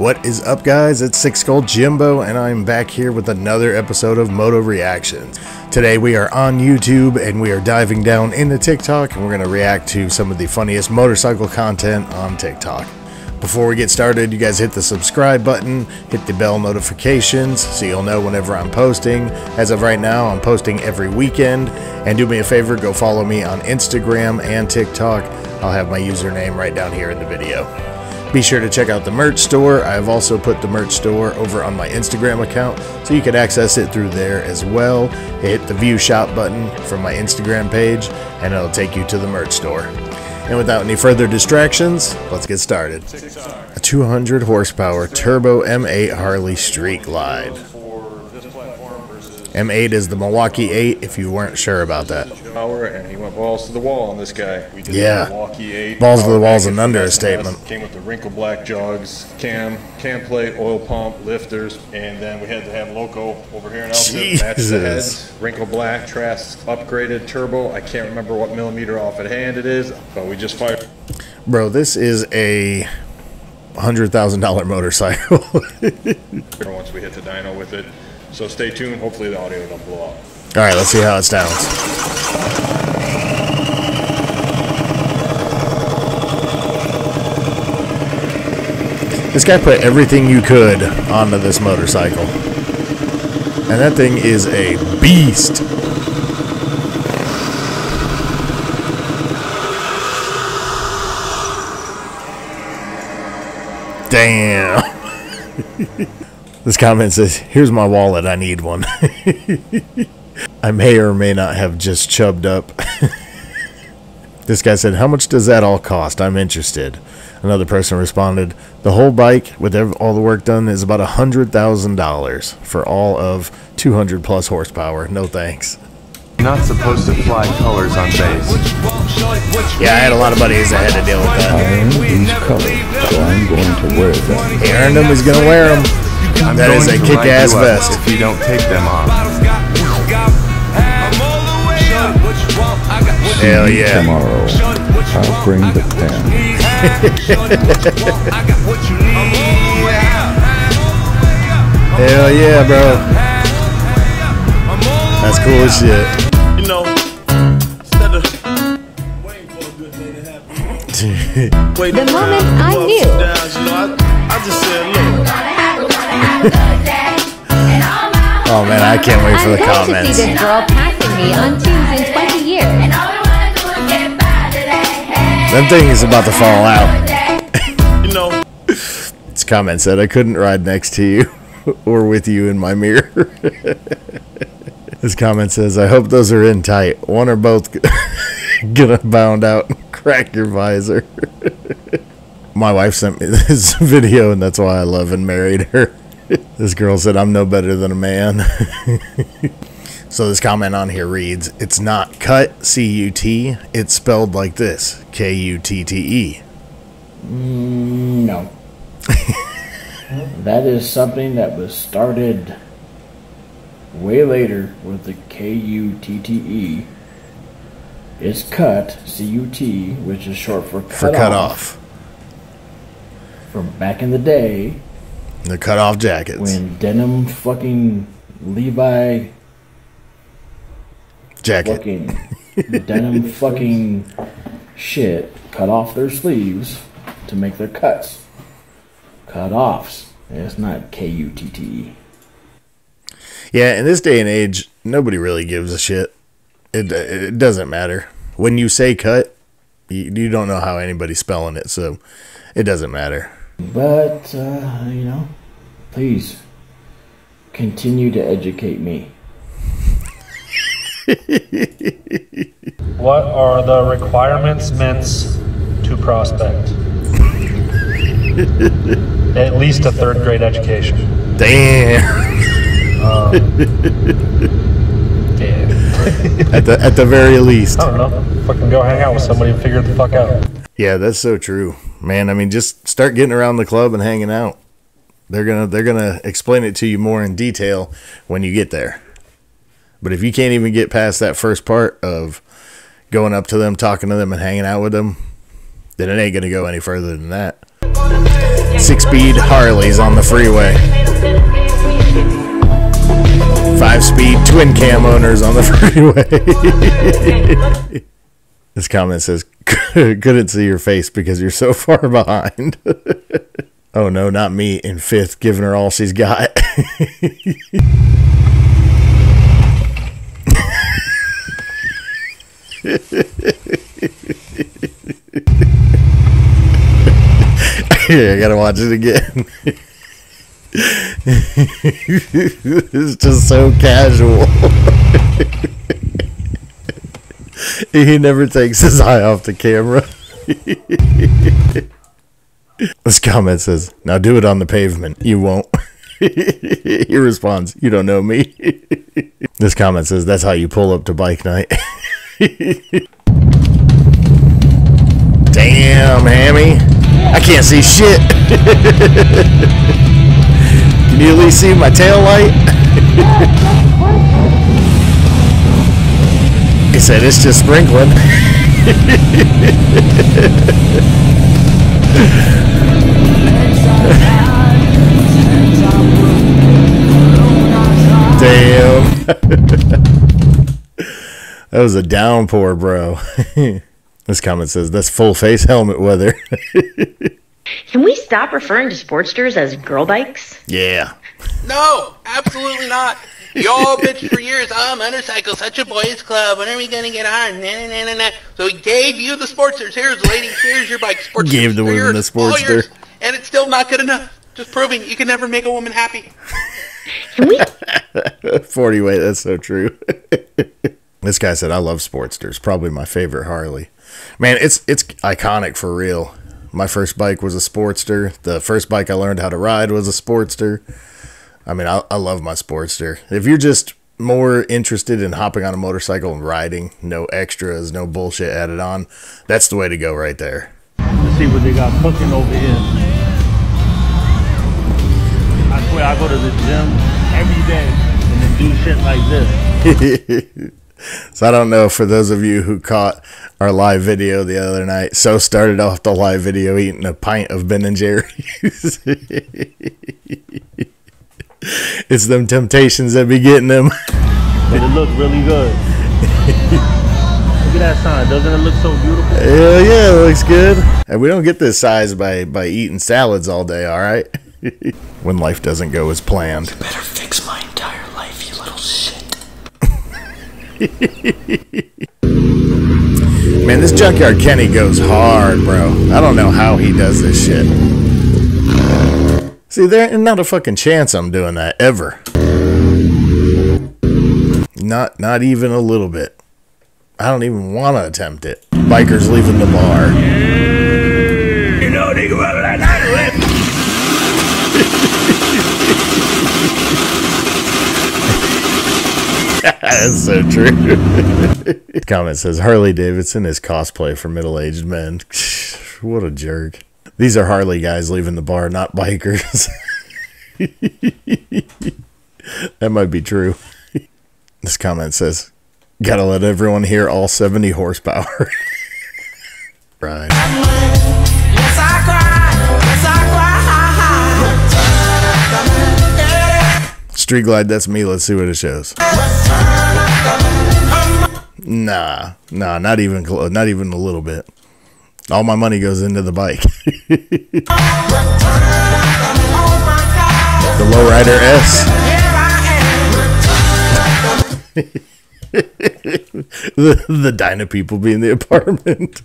What is up, guys? It's Six Skull Jimbo, and I'm back here with another episode of Moto Reactions. Today we are on YouTube, and we are diving down into TikTok, and we're going to react to some of the funniest motorcycle content on TikTok. Before we get started, you guys hit the subscribe button, hit the bell notifications so you'll know whenever I'm posting. As of right now, I'm posting every weekend, and do me a favor, go follow me on Instagram and TikTok. I'll have my username right down here in the video. Be sure to check out the merch store. I've also put the merch store over on my Instagram account, so you can access it through there as well. Hit the view shop button from my Instagram page, and it'll take you to the merch store. And without any further distractions, let's get started. A 200 horsepower turbo M8 Harley Street Glide. M8 is the Milwaukee 8, if you weren't sure about that. Power, and he went balls to the wall on this guy. We did Yeah, the Milwaukee 8. Balls to the wall is an understatement. Came with the wrinkle black jogs, cam plate, oil pump, lifters, and then we had to have Loco over here in outfit. Match the heads, wrinkle black, Trask upgraded turbo. I can't remember what millimeter off at hand it is, but we just fired. Bro, this is a $100,000 motorcycle. Once we hit the dyno with it. So stay tuned. Hopefully the audio don't blow up. All right, let's see how it sounds. This guy put everything you could onto this motorcycle. And that thing is a beast. Damn. This comment says, "Here's my wallet, I need one." I may or may not have just chubbed up. This guy said, "How much does that all cost? I'm interested." Another person responded, "The whole bike with all the work done is about $100,000 for all of 200 plus horsepower. No thanks." Not supposed to fly colors on base. Yeah, I had a lot of buddies that had to deal with I that. earned these colors, so I'm going to wear them. He earned them, he's gonna wear them. That is a kick-ass vest. If you don't take them off. Hell yeah. Tomorrow, I'll bring the pen. Hell yeah, bro. That's cool as shit. You know, instead of waiting for a good day to happen, The moment I knew. downs, you know, I just said, look. Oh man, I can't wait for the I'm going to see comments. this girl passing me on Tunes in 20 years. That thing is about to fall out. You know, This comment said, "I couldn't ride next to you or with you in my mirror." This comment says, "I hope those are in tight. One or both gonna bound out and crack your visor." My wife sent me this video, and that's why I love and married her. This girl said, "I'm no better than a man." So this comment on here reads, "It's not cut, C-U-T. It's spelled like this, K-U-T-T-E. No. That is something that was started way later with the K-U-T-T-E. It's cut, C-U-T, which is short for cut off. From back in the day The cut off jackets. when denim fucking Levi Jacket. fucking denim fucking shit cut off their sleeves to make their cuts. Cut offs. It's not K-U-T-T-E. Yeah, in this day and age, nobody really gives a shit. It doesn't matter. When you say cut, you don't know how anybody's spelling it, so it doesn't matter. But, you know, please continue to educate me. What are the requirements to prospect? At least a 3rd grade education. Damn. Yeah. At the very least. I don't know. Fucking go hang out with somebody and figure it the fuck out. Yeah, that's so true, man. I mean, just start getting around the club and hanging out. They're gonna explain it to you more in detail when you get there. But if you can't even get past that first part of going up to them, talking to them, and hanging out with them, then it ain't gonna go any further than that. 6-speed Harleys on the freeway. 5-speed twin cam owners on the freeway. This comment says, couldn't see your face because you're so far behind. Oh no, not me in 5th, giving her all she's got. I gotta watch it again. It's just so casual. He never takes his eye off the camera. This comment says, now do it on the pavement. You won't. He responds, you don't know me. This comment says, that's how you pull up to bike night. Damn, Hammy. I can't see shit. Can you at least see my tail light? He said it's just sprinkling. Damn. That was a downpour, bro. This comment says, that's full face helmet weather. Can we stop referring to Sportsters as girl bikes? Yeah. No, absolutely not. Y'all bitched for years. Oh, motorcycle, such a boys' club. When are we gonna get on? Nah, nah, nah, nah. So he gave you the Sportsters. Here's, lady, here's your bike. Sportsters. Gave the women the Sportster. And it's still not good enough. Just proving you can never make a woman happy. Can we? 40 weight, that's so true. This guy said, I love Sportsters. Probably my favorite Harley. Man, it's iconic for real. My first bike was a Sportster. The first bike I learned how to ride was a Sportster. I mean, I love my Sportster. If you're just more interested in hopping on a motorcycle and riding, no extras, no bullshit added on, that's the way to go right there. Let's see what they got cooking over here. I swear I go to the gym every day and then do shit like this. So I don't know, for those of you who caught our live video the other night, So started off the live video eating a pint of Ben & Jerry's. It's them temptations that be getting them. But it looks really good. Look at that sign. Doesn't it look so beautiful? Hell yeah, it looks good. And we don't get this size by eating salads all day, all right? When life doesn't go as planned. You better fix my entire life, you little shit. Man, this Junkyard Kenny goes hard, bro. I don't know how he does this shit. See, there's not a fucking chance I'm doing that, ever. Not even a little bit. I don't even want to attempt it. Bikers leaving the bar. You know, they go out of that night. That's so true. Comment says, Harley Davidson is cosplay for middle-aged men. What a jerk. These are Harley guys leaving the bar, not bikers. That might be true. This comment says, gotta let everyone hear all 70 horsepower. Right. Yes, I cry. Yes, I cry. Street Glide, that's me. Let's see what it shows. Nah, not even close, not even a little bit. All my money goes into the bike. The Lowrider S. the Dyna people be in the apartment.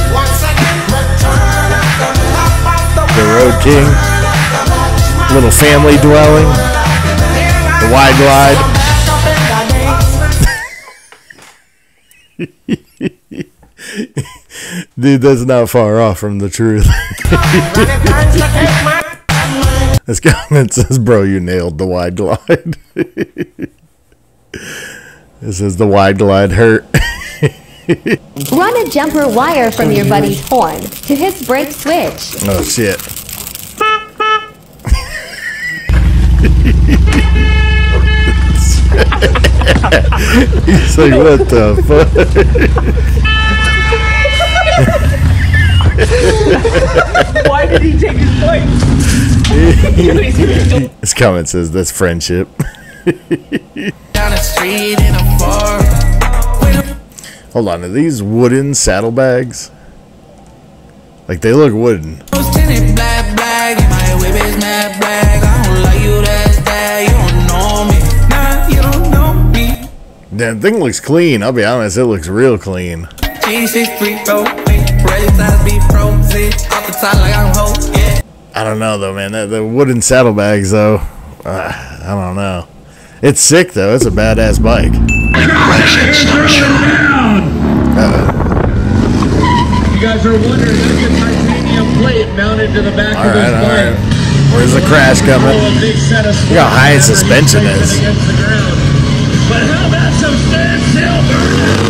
The Road King. Little family dwelling. The Wide Glide. Dude, that's not far off from the truth. This comment says, bro, you nailed the Wide Glide. It says the Wide Glide hurt. Run a jumper wire from your buddy's horn to his brake switch. Oh, shit. He's like, what the fuck? Why did he take his This comment says that's friendship. Hold on, are these wooden saddlebags? Like, they look wooden. That thing looks clean, I'll be honest, it looks real clean. I don't know though, man. The wooden saddlebags though, I don't know. It's sick though. It's a badass bike. You guys are wondering, there's a titanium plate mounted to the back of this bike. Where's the crash coming? Look how high suspension is. But how about some standstill burning?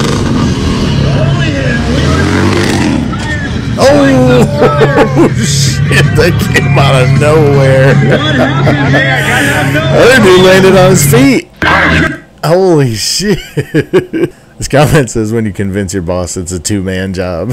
Oh shit, that came out of nowhere. Other dude landed on his feet. Holy shit. This comment says when you convince your boss it's a two-man job.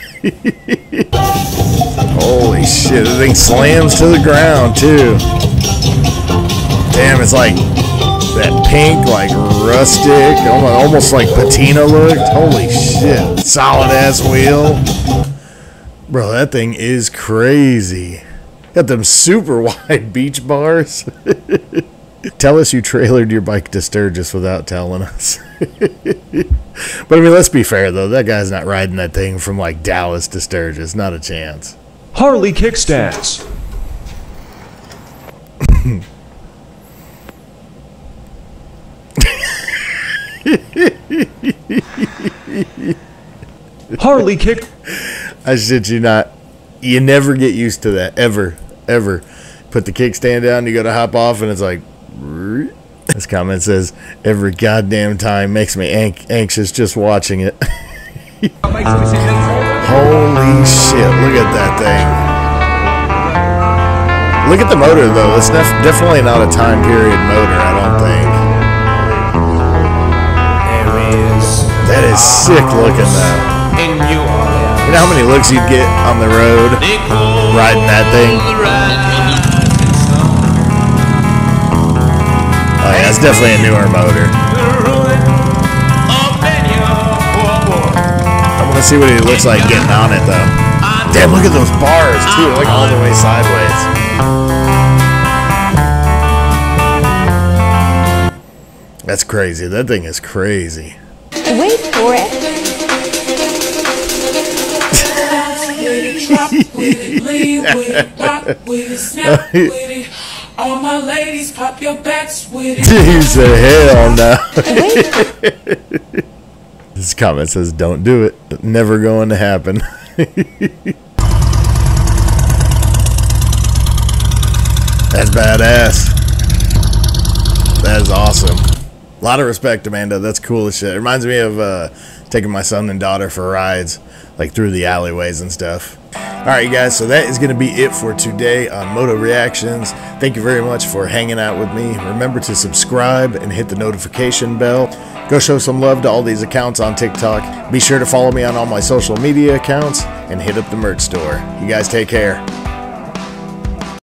Holy shit, the thing slams to the ground too. Damn, it's like that pink, like rustic, almost like patina looked. Holy shit, solid ass wheel. Bro, that thing is crazy. Got them super wide beach bars. Tell us you trailered your bike to Sturgis without telling us. But I mean, let's be fair though. That guy's not riding that thing from like Dallas to Sturgis. Not a chance. Harley kickstands. Harley kick. I shit you not. You never get used to that. Ever. Put the kickstand down, you go to hop off, and it's like... This comment says, every goddamn time makes me anxious just watching it. Holy shit, look at that thing. Look at the motor, though. It's definitely not a time period motor, I don't think. That is sick looking, though. You know how many looks you'd get on the road riding that thing? Oh yeah, it's definitely a newer motor. I want to see what he looks like getting on it though. Damn, look at those bars too, like all the way sideways. That's crazy. That thing is crazy. Wait for it. All my ladies, pop your backs with it. He said, hell no. This comment says, don't do it. Never going to happen. That's badass. That is awesome. A lot of respect, Amanda. That's cool as shit. It reminds me of taking my son and daughter for rides, like through the alleyways and stuff. Alright, you guys, so that is going to be it for today on Moto Reactions. Thank you very much for hanging out with me. Remember to subscribe and hit the notification bell. Go show some love to all these accounts on TikTok. Be sure to follow me on all my social media accounts and hit up the merch store. You guys take care.